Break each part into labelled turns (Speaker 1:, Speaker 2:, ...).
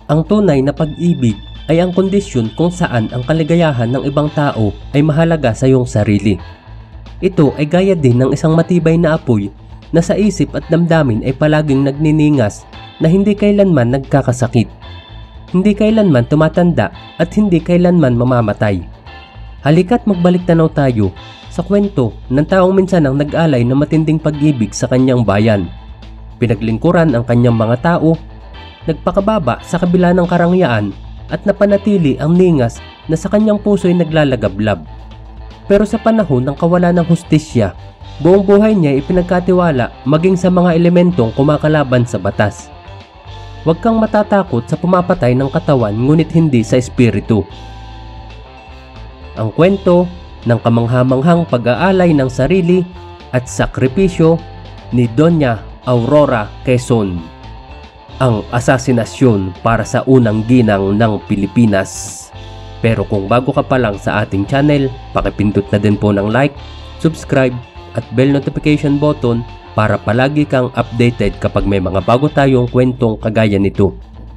Speaker 1: Ang tunay na pag-ibig ay ang kondisyon kung saan ang kaligayahan ng ibang tao ay mahalaga sa iyong sarili. Ito ay gaya din ng isang matibay na apoy na sa isip at damdamin ay palaging nagniningas na hindi kailanman nagkakasakit, hindi kailanman tumatanda at hindi kailanman mamamatay. Halika't magbalik tanaw tayo sa kwento ng taong minsan ang nag-alay ng matinding pag-ibig sa kanyang bayan. Pinaglingkuran ang kanyang mga tao, nagpakababa sa kabila ng karangyaan at napanatili ang ningas na sa kanyang puso'y naglalagablab. Pero sa panahon ng kawalan ng hustisya, buong buhay niya ay ipinagkatiwala maging sa mga elementong kumakalaban sa batas. Huwag kang matatakot sa pumapatay ng katawan ngunit hindi sa espiritu. Ang kwento ng kamanghamanghang pag-aalay ng sarili at sakripisyo ni Doña Aurora Quezon. Ang asasinasyon para sa unang ginang ng Pilipinas. Pero kung bago ka pa lang sa ating channel, pakipindot na din po ng like, subscribe at bell notification button para palagi kang updated kapag may mga bago tayong kwentong kagaya nito.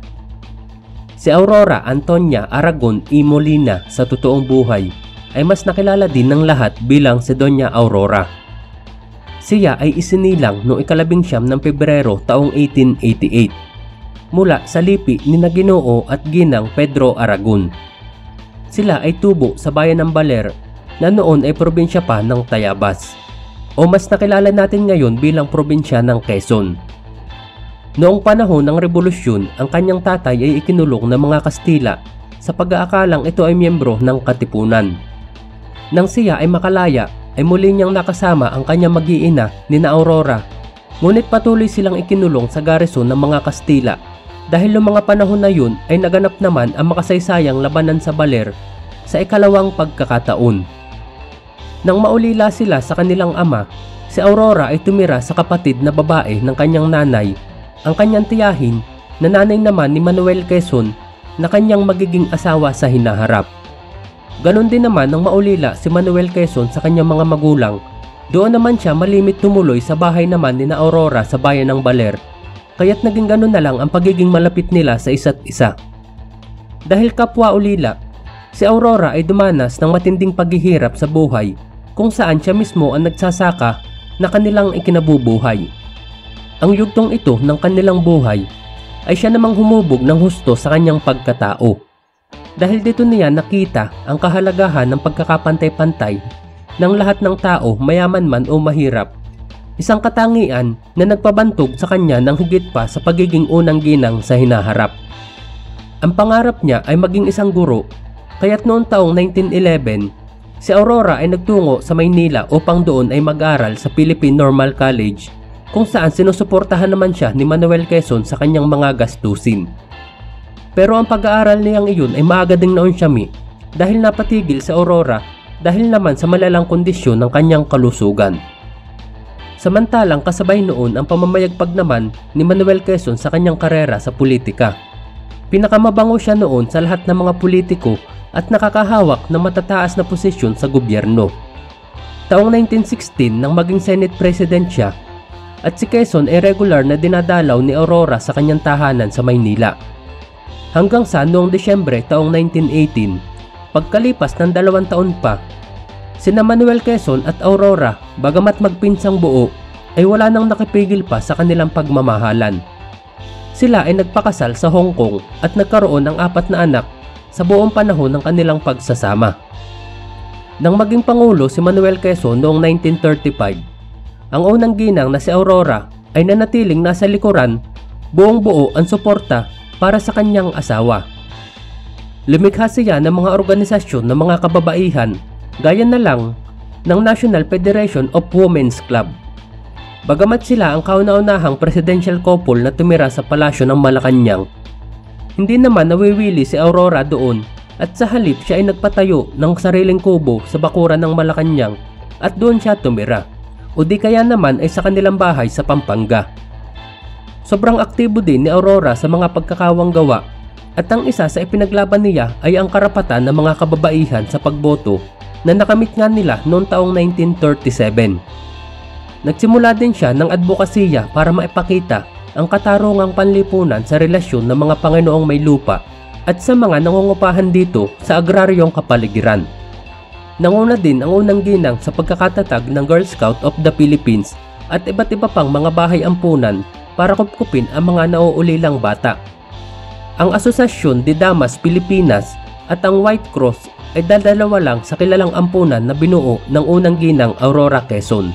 Speaker 1: Si Aurora Antonia Aragon y Molina sa totoong buhay ay mas nakilala din ng lahat bilang si Doña Aurora. Siya ay isinilang noong 19 ng Pebrero taong 1888 mula sa lipi ni Ginoo at Ginang Pedro Aragon. Sila ay tubo sa bayan ng Baler na noon ay probinsya pa ng Tayabas o mas nakilala natin ngayon bilang probinsya ng Quezon. Noong panahon ng Rebolusyon, ang kanyang tatay ay ikinulong ng mga Kastila sa pag-aakalang ito ay miyembro ng Katipunan. Nang siya ay makalaya, ay muli niyang nakasama ang kanyang mag-iina ni na Aurora, ngunit patuloy silang ikinulong sa garrison ng mga Kastila dahil noong mga panahon na yun ay naganap naman ang makasaysayang labanan sa Baler sa ikalawang pagkakataon. Nang maulila sila sa kanilang ama, si Aurora ay tumira sa kapatid na babae ng kanyang nanay, ang kanyang tiyahin na nanay naman ni Manuel Quezon na kanyang magiging asawa sa hinaharap. Ganon din naman nang maulila si Manuel Quezon sa kanyang mga magulang, doon naman siya malimit tumuloy sa bahay naman ni na Aurora sa bayan ng Baler, kaya't naging ganon na lang ang pagiging malapit nila sa isa't isa. Dahil kapwa ulila, si Aurora ay dumanas ng matinding paghihirap sa buhay kung saan siya mismo ang nagsasaka na kanilang ikinabubuhay. Ang yugtong ito ng kanilang buhay ay siya namang humubog ng husto sa kanyang pagkatao. Dahil dito niya nakita ang kahalagahan ng pagkakapantay-pantay ng lahat ng tao, mayaman man o mahirap. Isang katangian na nagpabantog sa kanya ng higit pa sa pagiging unang ginang sa hinaharap. Ang pangarap niya ay maging isang guro, kaya't noong taong 1911, si Aurora ay nagtungo sa Maynila upang doon ay mag-aral sa Philippine Normal College, kung saan sinusuportahan naman siya ni Manuel Quezon sa kanyang mga gastusin. Pero ang pag-aaral niyang iyon ay maaga ding naunsyami dahil napatigil sa Aurora dahil naman sa malalang kondisyon ng kanyang kalusugan. Samantalang kasabay noon ang pamamayagpag naman ni Manuel Quezon sa kanyang karera sa politika. Pinakamabango siya noon sa lahat ng mga politiko at nakakahawak ng matataas na posisyon sa gobyerno. Taong 1916 nang maging Senate President siya at si Quezon ay regular na dinadalaw ni Aurora sa kanyang tahanan sa Maynila. Hanggang sa noong Desyembre taong 1918, pagkalipas ng 2 taon pa, sina Manuel Quezon at Aurora, bagamat magpinsang buo, ay wala nang nakipigil pa sa kanilang pagmamahalan. Sila ay nagpakasal sa Hong Kong at nagkaroon ng 4 na anak sa buong panahon ng kanilang pagsasama. Nang maging pangulo si Manuel Quezon noong 1935, ang unang ginang na si Aurora ay nanatiling nasa likuran, buong buo ang suporta para sa kanyang asawa. Lumikha siya ng mga organisasyon ng mga kababaihan gaya na lang ng National Federation of Women's Club. Bagamat sila ang kauna-unahang presidential couple na tumira sa palasyo ng Malacanang, hindi naman nawiwili si Aurora doon at sa halip siya ay nagpatayo ng sariling kubo sa bakuran ng Malacanang at doon siya tumira, o di kaya naman ay sa kanilang bahay sa Pampanga. Sobrang aktibo din ni Aurora sa mga pagkakawang gawa at ang isa sa ipinaglaban niya ay ang karapatan ng mga kababaihan sa pagboto na nakamit nga nila noong taong 1937. Nagsimula din siya ng advokasya para maipakita ang katarungang panlipunan sa relasyon ng mga Panginoong may lupa at sa mga nangungupahan dito sa agraryong kapaligiran. Nanguna din ang unang ginang sa pagkakatatag ng Girl Scout of the Philippines at iba't iba pang mga bahay ampunan para kupkupin ang mga nauulilang bata. Ang Asosasyon de Damas Pilipinas at ang White Cross ay dalawa lang sa kilalang ampunan na binuo ng unang ginang Aurora Quezon.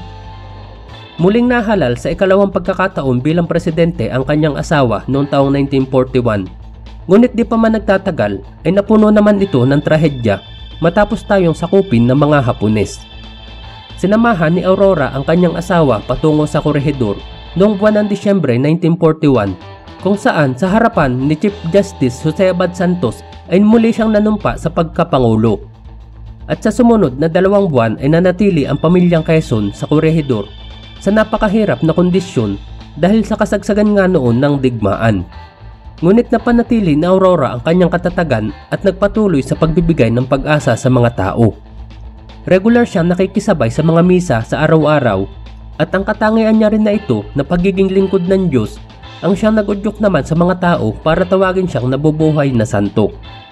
Speaker 1: Muling nahalal sa ikalawang pagkakataon bilang presidente ang kanyang asawa noong taong 1941. Ngunit di pa man nagtatagal ay napuno naman ito ng trahedya matapos tayong sakupin ng mga Hapones. Sinamahan ni Aurora ang kanyang asawa patungo sa Corregidor noong buwan ng Disyembre 1941 kung saan sa harapan ni Chief Justice Jose Abad Santos ay muli siyang nanumpa sa pagkapangulo. At sa sumunod na 2 buwan ay nanatili ang pamilyang Quezon sa Corregidor sa napakahirap na kondisyon dahil sa kasagsagan nga noon ng digmaan. Ngunit napanatili ni Aurora ang kanyang katatagan at nagpatuloy sa pagbibigay ng pag-asa sa mga tao. Regular siyang nakikisabay sa mga misa sa araw-araw at ang katangian niya rin na ito na pagiging lingkod ng Diyos ang siyang nag-udyok naman sa mga tao para tawagin siyang nabubuhay na santo.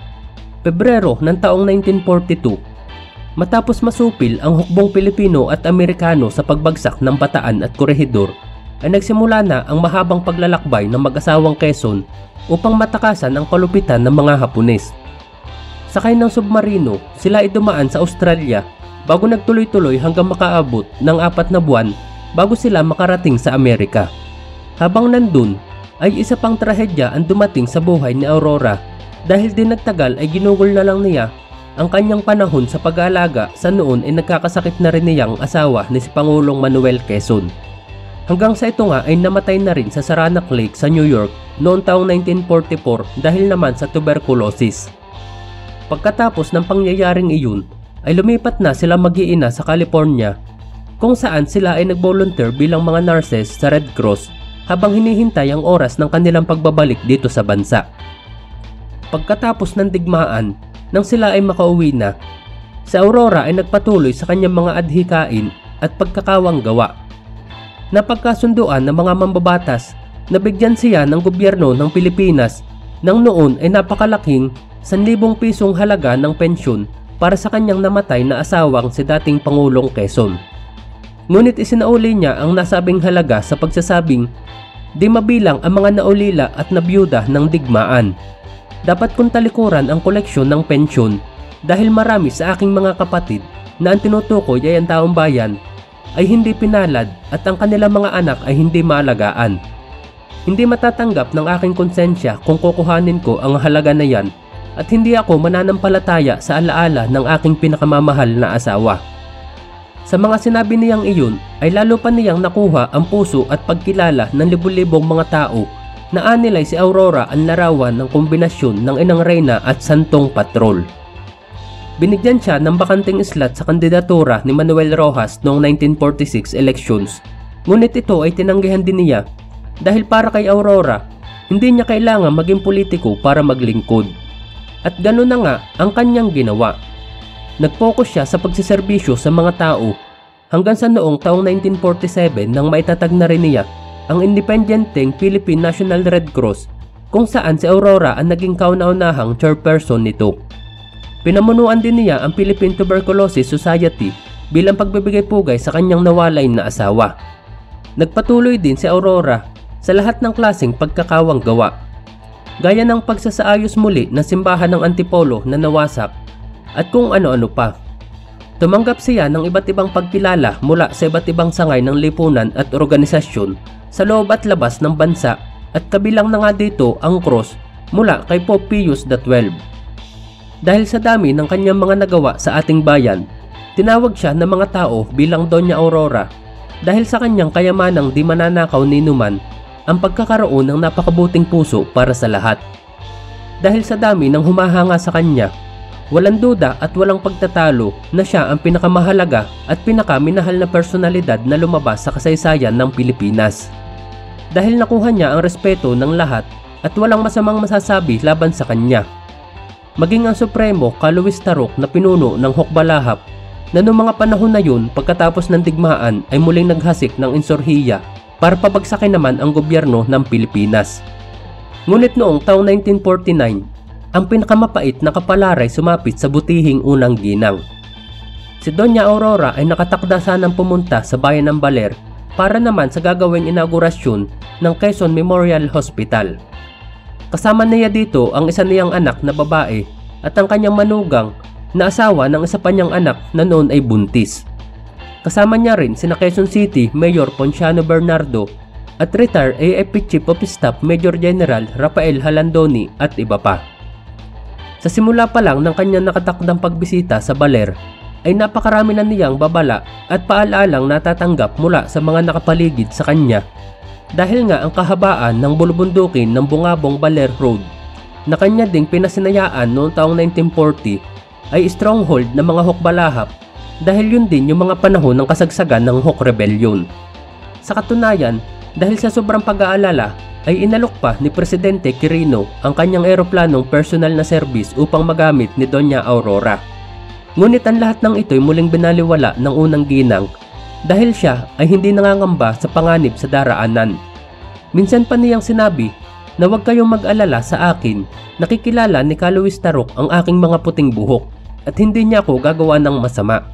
Speaker 1: Pebrero ng taong 1942, matapos masupil ang hukbong Pilipino at Amerikano sa pagbagsak ng Bataan at Corregidor, ay nagsimula na ang mahabang paglalakbay ng mag-asawang Quezon upang matakasan ang kalupitan ng mga Hapones. Sakay ng submarino, sila ay dumaan sa Australia bago nagtuloy-tuloy hanggang makaabot ng 4 na buwan bago sila makarating sa Amerika. Habang nandun, ay isa pang trahedya ang dumating sa buhay ni Aurora dahil din nagtagal ay ginugol na lang niya ang kanyang panahon sa pag-aalaga sa noon ay nagkakasakit na rin niyang asawa ni si Pangulong Manuel Quezon. Hanggang sa ito nga ay namatay na rin sa Saranac Lake sa New York noong taong 1944 dahil naman sa tuberculosis. Pagkatapos ng pangyayaring iyon ay lumipat na sila mag-iina sa California kung saan sila ay nag-volunteer bilang mga nurses sa Red Cross habang hinihintay ang oras ng kanilang pagbabalik dito sa bansa. Pagkatapos ng digmaan, nang sila ay makauwi na, si Aurora ay nagpatuloy sa kanyang mga adhikain at pagkakawang gawa. Napagkasunduan ng mga mambabatas na bigyan siya ng gobyerno ng Pilipinas nang noon ay napakalaking 1,000 pisong halaga ng pensyon para sa kanyang namatay na asawang si dating Pangulong Quezon. Ngunit isinauli niya ang nasabing halaga sa pagsasabing, "Di mabilang ang mga naulila at nabiyuda ng digmaan. Dapat kong talikuran ang koleksyon ng pensyon dahil marami sa aking mga kapatid na ang tinutukoy ay ang taong bayan ay hindi pinalad at ang kanilang mga anak ay hindi maalagaan. Hindi matatanggap ng aking konsensya kung kukuhanin ko ang halaga na yan at hindi ako mananampalataya sa alaala ng aking pinakamamahal na asawa." Sa mga sinabi niyang iyon ay lalo pa niyang nakuha ang puso at pagkilala ng libu-libong mga tao na anilay si Aurora ang larawan ng kombinasyon ng Inang Reyna at Santong Patrol. Binigyan siya ng bakanting slot sa kandidatura ni Manuel Rojas noong 1946 elections, ngunit ito ay tinanggihan din niya dahil para kay Aurora, hindi niya kailangan maging politiko para maglingkod. At gano'n na nga ang kanyang ginawa. Nag-focus siya sa pagsiserbisyo sa mga tao hanggang sa noong taong 1947 nang maitatag na rin niya ang independenteng Philippine National Red Cross kung saan si Aurora ang naging kauna-unahang chairperson nito. Pinamunuan din niya ang Philippine Tuberculosis Society bilang pagbibigay pugay sa kanyang nawalay na asawa. Nagpatuloy din si Aurora sa lahat ng klaseng pagkakawang gawa, gaya ng pagsasaayos muli ng simbahan ng Antipolo na nawasak at kung ano-ano pa. Tumanggap siya ng iba't ibang pagkilala mula sa iba't ibang sangay ng lipunan at organisasyon sa loob at labas ng bansa at kabilang na nga dito ang cross mula kay Pope Pius XII. Dahil sa dami ng kanyang mga nagawa sa ating bayan, tinawag siya ng mga tao bilang Doña Aurora dahil sa kanyang kayamanang di mananakaw ni numan ang pagkakaroon ng napakabuting puso para sa lahat. Dahil sa dami ng humahanga sa kanya, walang duda at walang pagtatalo na siya ang pinakamahalaga at pinakaminahal na personalidad na lumabas sa kasaysayan ng Pilipinas. Dahil nakuha niya ang respeto ng lahat at walang masamang masasabi laban sa kanya. Maging ang Supremo ka Luis Tarok na pinuno ng Hukbalahap na noong mga panahon na yun pagkatapos ng digmaan ay muling naghasik ng insurhiya para pabagsakin naman ang gobyerno ng Pilipinas. Ngunit noong taong 1949, ang pinakamapait na kapalaray sumapit sa butihing unang ginang. Si Doña Aurora ay nakatakda sanang pumunta sa bayan ng Baler para naman sa gagawing inaugurasyon ng Quezon Memorial Hospital. Kasama niya dito ang isa niyang anak na babae at ang kanyang manugang na asawa ng isa pa niyang anak na noon ay buntis. Kasama niya rin sina Quezon City Mayor Ponciano Bernardo at retired AFP Chief of Staff Major General Rafael Halandoni at iba pa. Sa simula pa lang ng kanyang nakatakdang pagbisita sa Baler ay napakarami na niyang babala at paalalang natatanggap mula sa mga nakapaligid sa kanya dahil nga ang kahabaan ng bulubundukin ng Bungabong Baler Road na kanya ding pinasinayaan noong taong 1940 ay stronghold ng mga Hukbalahap dahil yun din yung mga panahon ng kasagsagan ng Huk Rebellion. Sa katunayan, dahil sa sobrang pag-aalala ay inalok pa ni Presidente Quirino ang kanyang eroplanong personal na serbis upang magamit ni Doña Aurora. Ngunit ang lahat ng ito'y muling binaliwala ng unang ginang dahil siya ay hindi nangangamba sa panganib sa daraanan. Minsan pa niyang sinabi na huwag kayong mag-alala sa akin, nakikilala ni Luis Tarok ang aking mga puting buhok at hindi niya ako gagawa ng masama.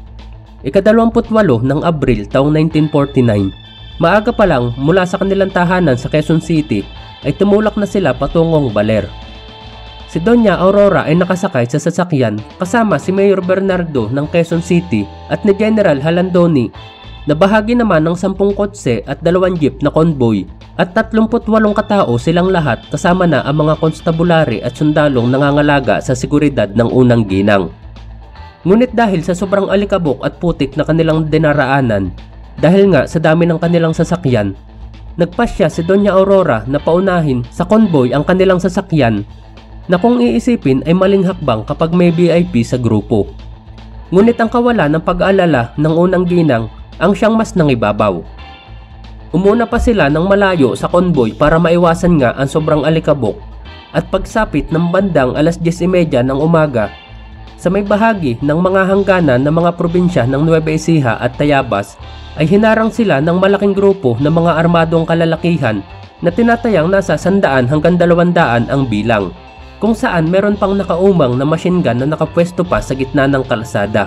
Speaker 1: Ika-28 ng Abril taong 1949, maaga pa lang mula sa kanilang tahanan sa Quezon City ay tumulak na sila patungong Baler. Si Doña Aurora ay nakasakay sa sasakyan kasama si Mayor Bernardo ng Quezon City at ni General Halandoni na bahagi naman ng 10 kotse at 2 jeep na convoy at 38 katao silang lahat kasama na ang mga konstabulary at sundalong nangangalaga sa seguridad ng unang ginang. Ngunit dahil sa sobrang alikabok at putik na kanilang dinaraanan, dahil nga sa dami ng kanilang sasakyan, nagpasya si Doña Aurora na paunahin sa convoy ang kanilang sasakyan na kung iisipin ay maling hakbang kapag may VIP sa grupo. Ngunit ang kawalan ng pag-aalala ng unang ginang ang siyang mas nangibabaw. Umuna pa sila ng malayo sa convoy para maiwasan nga ang sobrang alikabok at pagsapit ng bandang alas 10:30 ng umaga sa may bahagi ng mga hangganan ng mga probinsya ng Nueva Ecija at Tayabas ay hinarang sila ng malaking grupo ng mga armadong kalalakihan na tinatayang nasa 100 hanggang 200 ang bilang, kung saan meron pang nakaumang na machine gun na nakapwesto pa sa gitna ng kalsada.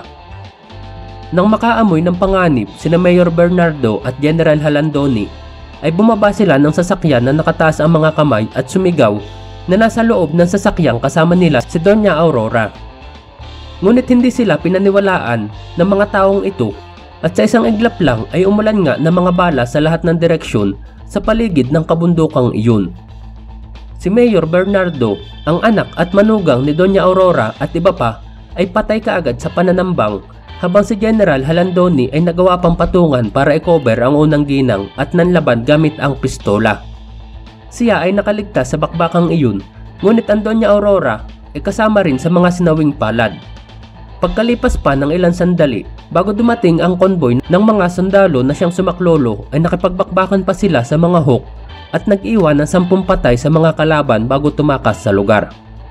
Speaker 1: Nang makaamoy ng panganib sina Mayor Bernardo at General Halandoni ay bumaba sila ng sasakyan na nakataas ang mga kamay at sumigaw na nasa loob ng sasakyang kasama nila si Doña Aurora. Ngunit hindi sila pinaniwalaan ng mga taong ito at sa isang iglap lang ay umulan nga ng mga bala sa lahat ng direksyon sa paligid ng kabundukang iyon. Si Mayor Bernardo, ang anak at manugang ni Doña Aurora at iba pa ay patay kaagad sa pananambang habang si General Halandoni ay nagawa pang patungan para i-cover ang unang ginang at nanlaban gamit ang pistola. Siya ay nakaligtas sa bakbakang iyon, ngunit ang Doña Aurora ay kasama rin sa mga sinawing palad. Pagkalipas pa ng ilang sandali, bago dumating ang konboy ng mga sundalo na siyang sumaklolo ay nakipagbakbakan pa sila sa mga Huk at nag-iwan ng 10 patay sa mga kalaban bago tumakas sa lugar.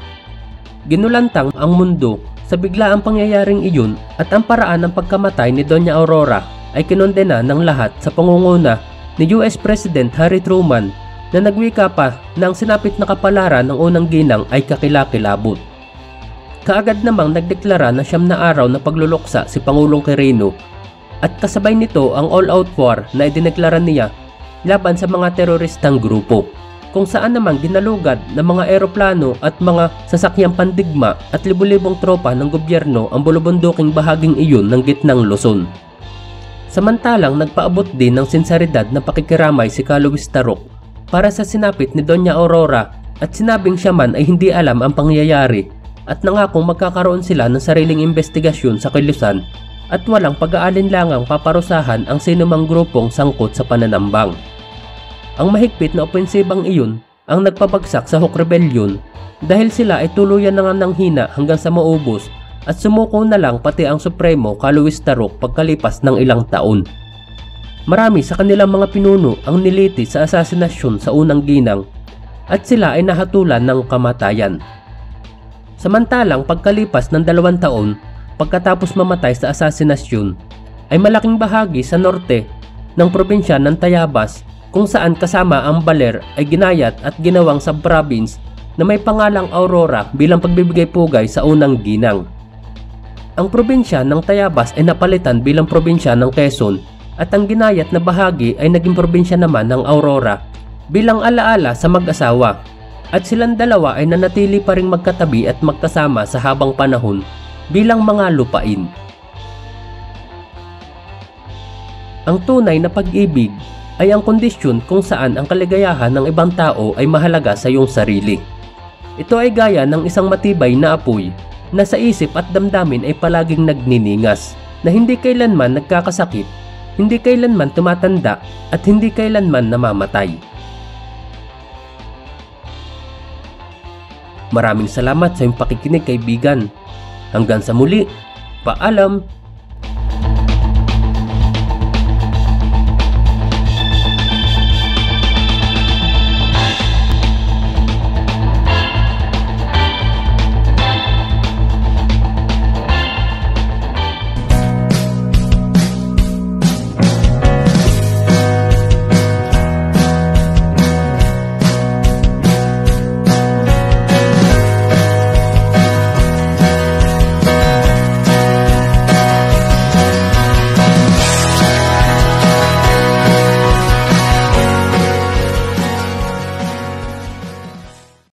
Speaker 1: Ginulantang ang mundo sa biglaang pangyayaring iyon at ang paraan ng pagkamatay ni Doña Aurora ay kinondena ng lahat sa pangunguna ni US President Harry Truman na nagwika pa na ang sinapit na kapalaran ng unang ginang ay kakilakilabot. Kaagad namang nagdeklara na 9 na araw na pagluluksa si Pangulong Quirino at kasabay nito ang all-out war na idineklara niya laban sa mga teroristang grupo, kung saan naman ginalugad ng mga eroplano at mga sasakyang pandigma at libu-libong tropa ng gobyerno ang bulubunduking bahaging iyon ng gitnang Luzon. Samantalang nagpaabot din ng sinseridad na pakikiramay si Luis Tarok para sa sinapit ni Doña Aurora at sinabing siya man ay hindi alam ang pangyayari at nangakong magkakaroon sila ng sariling investigasyon sa kilusan at walang pag-aalinlangang paparusahan ang sinumang grupong sangkot sa pananambang. Ang mahigpit na opensibang iyon ang nagpabagsak sa Huk Rebellion dahil sila ay tuluyan na nga nanghina hanggang sa maubos at sumuko na lang pati ang Supremo Luis Tarok pagkalipas ng ilang taon. Marami sa kanilang mga pinuno ang niliti sa asasinasyon sa unang ginang at sila ay nahatulan ng kamatayan. Samantalang pagkalipas ng 2 taon pagkatapos mamatay sa asasinasyon ay malaking bahagi sa norte ng probinsya ng Tayabas kung saan kasama ang Baler ay ginayat at ginawang sub-province na may pangalang Aurora bilang pagbibigay pugay sa unang ginang. Ang probinsya ng Tayabas ay napalitan bilang probinsya ng Quezon at ang ginayat na bahagi ay naging probinsya naman ng Aurora bilang alaala sa mag-asawa, at silang dalawa ay nanatili pa ring magkatabi at magkasama sa habang panahon bilang mga lupain. Ang tunay na pag-ibig ay ang kondisyon kung saan ang kaligayahan ng ibang tao ay mahalaga sa iyong sarili. Ito ay gaya ng isang matibay na apoy na sa isip at damdamin ay palaging nagniningas, na hindi kailanman nagkakasakit, hindi kailanman tumatanda, at hindi kailanman namamatay. Maraming salamat sa iyong pakikinig, kaibigan. Hanggang sa muli, paalam!